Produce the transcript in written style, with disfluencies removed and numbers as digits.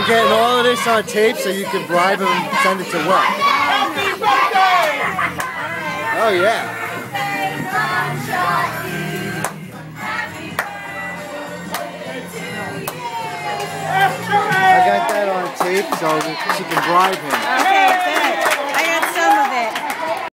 I'm getting all of this on tape so you can bribe him and send it to work. Oh yeah. I got that on tape so she can bribe him.